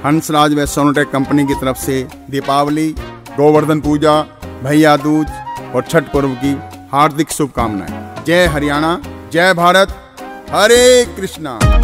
हंसराज व सोनोटेक कंपनी की तरफ से दीपावली, गोवर्धन पूजा, भैया दूज और छठ पर्व की हार्दिक शुभकामनाएं। जय हरियाणा, जय भारत, हरे कृष्णा।